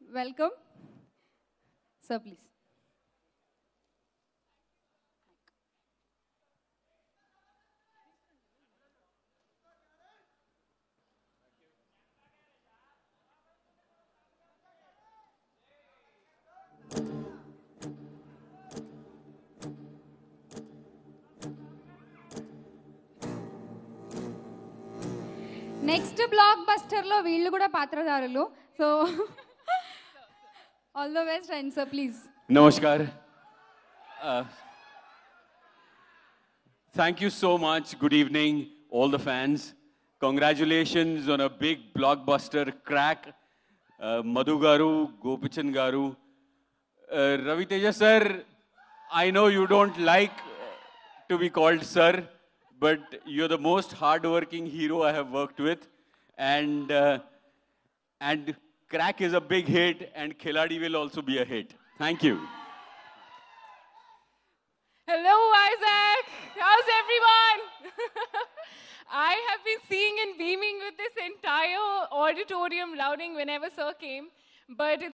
Welcome. Sir, please. Next block బస్టర్లో వీళ్ళు కూడా పాత్రధారులు. So all the best and sir please. Namaskar. Thank you so much. Good evening, all the fans. Congratulations on a big blockbuster crack. Madhu Garu, Gopichan Garu. Ravi Teja sir, I know you don't like to be called sir, but you're the most hard-working hero I have worked with. And Crack is a big hit, and Khiladi will also be a hit. Thank you. Hello, Isaac. How's everyone? I have been seeing and beaming with this entire auditorium louding whenever Sir came, but